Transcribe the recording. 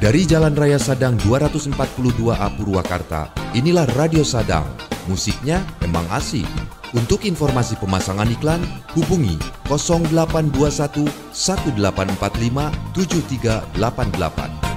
Dari Jalan Raya Sadang 242A Purwakarta, inilah Radio Sadang. Musiknya emang asik. Untuk informasi pemasangan iklan, hubungi 0821 1845 7388.